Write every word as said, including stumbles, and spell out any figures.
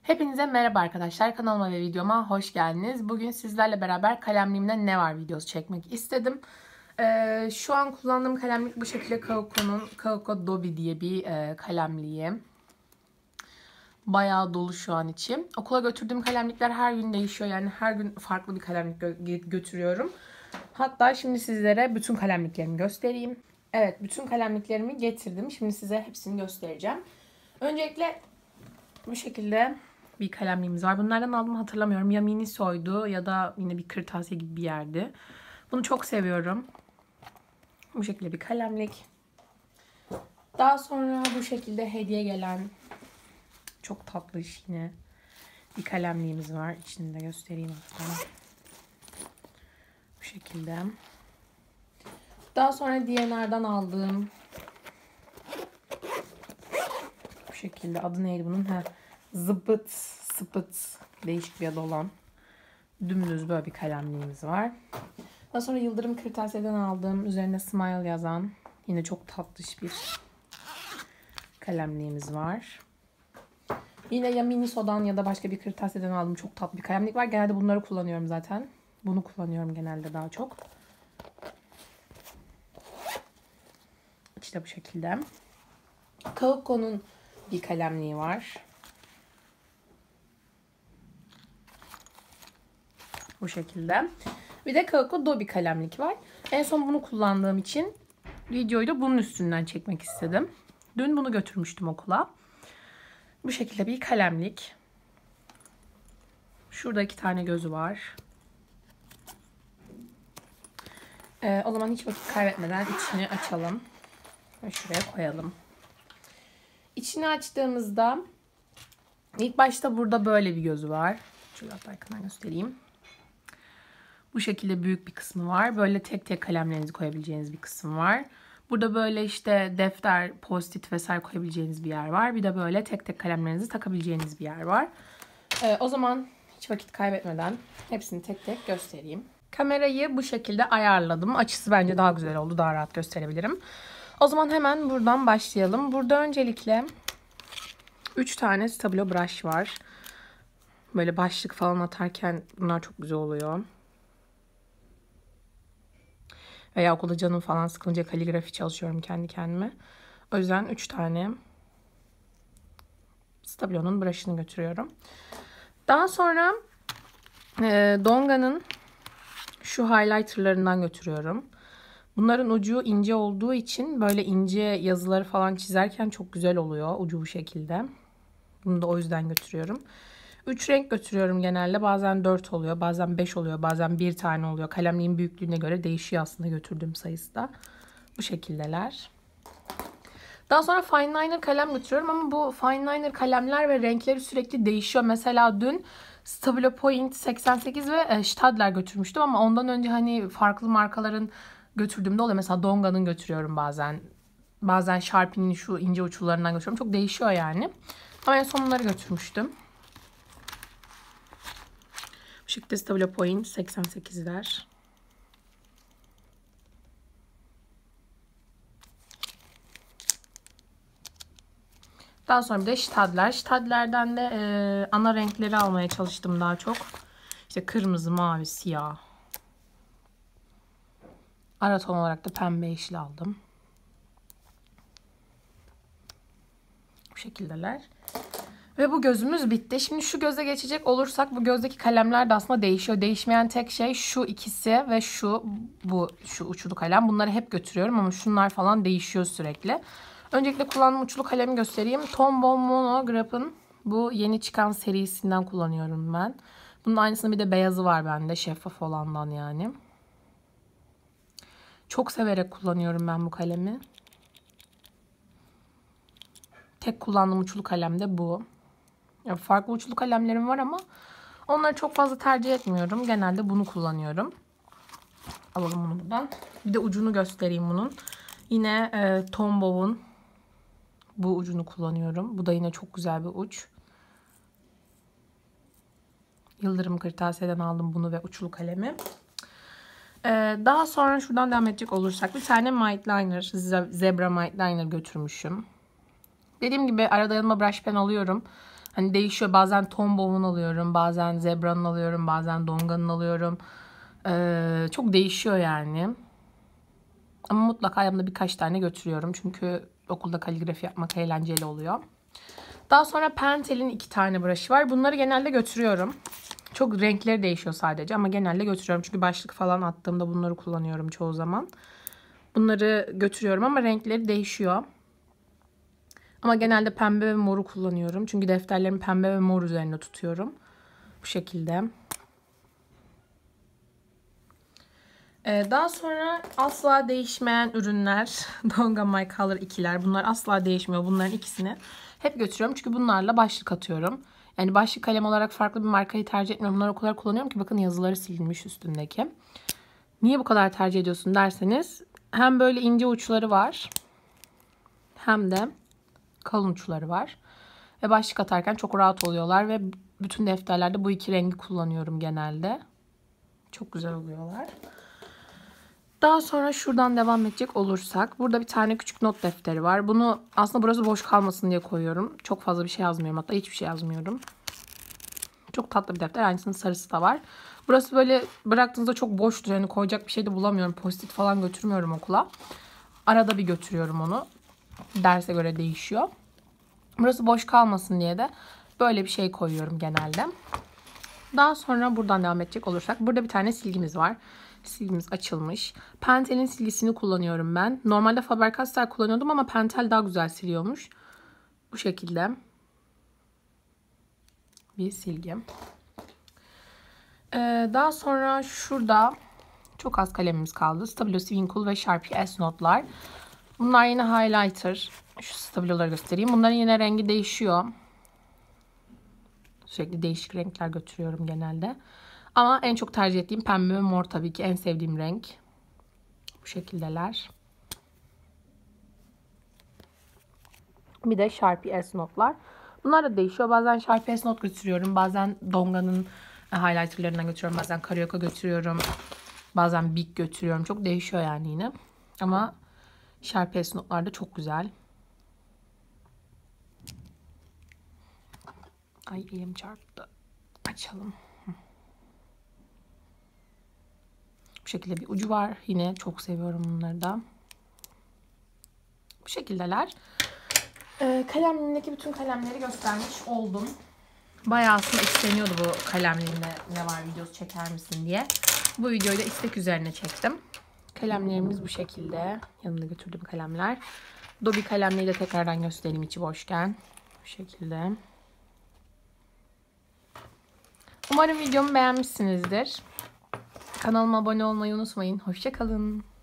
Hepinize merhaba arkadaşlar. Kanalıma ve videoma hoş geldiniz. Bugün sizlerle beraber kalemliğimde ne var videosu çekmek istedim. Ee, şu an kullandığım kalemlik bu şekilde Kaoko'nun Kaoko Dobi diye bir e, kalemliği. Bayağı dolu şu an içi. Okula götürdüğüm kalemlikler her gün değişiyor. Yani her gün farklı bir kalemlik gö götürüyorum. Hatta şimdi sizlere bütün kalemliklerimi göstereyim. Evet, bütün kalemliklerimi getirdim. Şimdi size hepsini göstereceğim. Öncelikle bu şekilde bir kalemliğimiz var. Bunlardan aldım hatırlamıyorum. Ya Miniso'ydu ya da yine bir kırtasiye gibi bir yerdi. Bunu çok seviyorum. Bu şekilde bir kalemlik. Daha sonra bu şekilde hediye gelen çok tatlı yine bir kalemliğimiz var. İçini de göstereyim hatta. Bu şekilde. Daha sonra D N R'dan aldığım bu şekilde, adı neydi bunun? Ha, zıbıt sıpıt, değişik bir adı olan dümdüz böyle bir kalemliğimiz var. Daha sonra Yıldırım Kırtasiye'den aldığım, üzerinde Smile yazan yine çok tatlış bir kalemliğimiz var. Yine ya Miniso'dan ya da başka bir kırtasiyeden aldığım çok tatlı bir kalemlik var. Genelde bunları kullanıyorum zaten. Bunu kullanıyorum genelde daha çok. İşte bu şekilde. Kaoko'nun bir kalemliği var. Bu şekilde. Bir de Kaoko Dobi kalemlik var. En son bunu kullandığım için videoyu da bunun üstünden çekmek istedim. Dün bunu götürmüştüm okula. Bu şekilde bir kalemlik. Şurada iki tane gözü var. Ee, o zaman hiç vakit kaybetmeden içini açalım. Ve şuraya koyalım. İçini açtığımızda ilk başta burada böyle bir gözü var. Şöyle hatta yakından göstereyim. Bu şekilde büyük bir kısmı var. Böyle tek tek kalemlerinizi koyabileceğiniz bir kısım var. Burada böyle işte defter, post-it vesaire koyabileceğiniz bir yer var. Bir de böyle tek tek kalemlerinizi takabileceğiniz bir yer var. Ee, o zaman hiç vakit kaybetmeden hepsini tek tek göstereyim. Kamerayı bu şekilde ayarladım. Açısı bence daha güzel oldu. Daha rahat gösterebilirim. O zaman hemen buradan başlayalım. Burada öncelikle üç tane Stabilo brush var. Böyle başlık falan atarken bunlar çok güzel oluyor. Veya okulda canım falan sıkılınca kaligrafi çalışıyorum kendi kendime. O yüzden üç tane Stabilo'nun brush'ını götürüyorum. Daha sonra e, Donga'nın şu highlighterlarından götürüyorum. Bunların ucu ince olduğu için böyle ince yazıları falan çizerken çok güzel oluyor ucu bu şekilde. Bunu da o yüzden götürüyorum. üç renk götürüyorum genelde. Bazen dört oluyor, bazen beş oluyor, bazen bir tane oluyor. Kalemliğin büyüklüğüne göre değişiyor aslında götürdüğüm sayısı da. Bu şekildeler. Daha sonra fine liner kalem götürüyorum ama bu fine liner kalemler ve renkleri sürekli değişiyor. Mesela dün Stabilo Point seksen sekiz ve Stadler götürmüştüm ama ondan önce hani farklı markaların götürdüğümde oluyor. Mesela Donga'nın götürüyorum bazen. Bazen Sharpie'nin şu ince uçlarından götürüyorum. Çok değişiyor yani. Ama en son bunları götürmüştüm. Bu şekilde Stabilo Point seksen sekizler. Daha sonra bir de Stadler. Stadler'den de e, ana renkleri almaya çalıştım daha çok. İşte kırmızı, mavi, siyah. Ara ton olarak da pembe yeşil aldım. Bu şekildeler. Ve bu gözümüz bitti. Şimdi şu göze geçecek olursak bu gözdeki kalemler de aslında değişiyor. Değişmeyen tek şey şu ikisi ve şu bu şu uçlu kalem. Bunları hep götürüyorum ama şunlar falan değişiyor sürekli. Öncelikle kullandığım uçlu kalemi göstereyim. Tombow Monograp'ın bu yeni çıkan serisinden kullanıyorum ben. Bunun aynısının bir de beyazı var bende. Şeffaf olandan yani. Çok severek kullanıyorum ben bu kalemi. Tek kullandığım uçlu kalem de bu. Yani farklı uçlu kalemlerim var ama onları çok fazla tercih etmiyorum. Genelde bunu kullanıyorum. Alalım bunu buradan. Bir de ucunu göstereyim bunun. Yine e, Tombow'un bu ucunu kullanıyorum. Bu da yine çok güzel bir uç. Yıldırım Kırtasiye'den aldım bunu ve uçlu kalemi. Ee, daha sonra şuradan devam edecek olursak bir tane Might Liner, Zebra Might Liner götürmüşüm. Dediğim gibi arada yanıma brush pen alıyorum. Hani değişiyor. Bazen Tombow'un alıyorum. Bazen Zebra'nın alıyorum. Bazen Donga'nın alıyorum. Ee, çok değişiyor yani. Ama mutlaka yanımda birkaç tane götürüyorum. Çünkü okulda kaligrafi yapmak eğlenceli oluyor. Daha sonra Pentel'in iki tane brush'ı var. Bunları genelde götürüyorum. Çok renkleri değişiyor sadece ama genelde götürüyorum. Çünkü başlık falan attığımda bunları kullanıyorum çoğu zaman. Bunları götürüyorum ama renkleri değişiyor. Ama genelde pembe ve moru kullanıyorum. Çünkü defterlerimi pembe ve mor üzerine tutuyorum. Bu şekilde. Ee, daha sonra asla değişmeyen ürünler. Donga My Color ikiler. Bunlar asla değişmiyor. Bunların ikisini hep götürüyorum. Çünkü bunlarla başlık atıyorum. Yani başlık kalem olarak farklı bir markayı tercih etmiyorum. Bunları o kadar kullanıyorum ki bakın yazıları silinmiş üstündeki. Niye bu kadar tercih ediyorsun derseniz hem böyle ince uçları var hem de kalın uçları var. Ve başlık atarken çok rahat oluyorlar ve bütün defterlerde bu iki rengi kullanıyorum genelde. Çok güzel oluyorlar. Daha sonra şuradan devam edecek olursak burada bir tane küçük not defteri var. Bunu aslında burası boş kalmasın diye koyuyorum. Çok fazla bir şey yazmıyorum, hatta hiçbir şey yazmıyorum. Çok tatlı bir defter. Aynısının sarısı da var. Burası böyle bıraktığınızda çok boştur. Yani koyacak bir şey de bulamıyorum. Post-it falan götürmüyorum okula. Arada bir götürüyorum onu. Derse göre değişiyor. Burası boş kalmasın diye de böyle bir şey koyuyorum genelde. Daha sonra buradan devam edecek olursak burada bir tane silgimiz var. Silgimiz açılmış. Pentel'in silgisini kullanıyorum ben. Normalde Faber-Castell kullanıyordum ama Pentel daha güzel siliyormuş. Bu şekilde bir silgi. Ee, daha sonra şurada çok az kalemimiz kaldı. Stabilo Swinkle ve Sharpie S notlar. Bunlar yine highlighter. Şu stabiloları göstereyim. Bunların yine rengi değişiyor. Sürekli değişik renkler götürüyorum genelde. Ama en çok tercih ettiğim pembe ve mor tabii ki en sevdiğim renk. Bu şekildeler. Bir de Sharpie S notlar. Bunlar da değişiyor. Bazen Sharpie S not götürüyorum. Bazen Donga'nın highlighterlarından götürüyorum. Bazen Carioca götürüyorum. Bazen Big götürüyorum. Çok değişiyor yani yine. Ama Sharpie S notlar da çok güzel. Ay elim çarptı. Açalım. Bu şekilde bir ucu var. Yine çok seviyorum bunları da. Bu şekildeler. Ee, kalemliğimdeki bütün kalemleri göstermiş oldum. Bayağı aslında isteniyordu bu kalemliğimde ne var videosu çeker misin diye. Bu videoyu da istek üzerine çektim. Kalemlerimiz bu şekilde. Yanımda götürdüğüm kalemler. Dobi kalemliği de tekrardan göstereyim içi boşken. Bu şekilde. Umarım videomu beğenmişsinizdir. Kanalıma abone olmayı unutmayın. Hoşça kalın.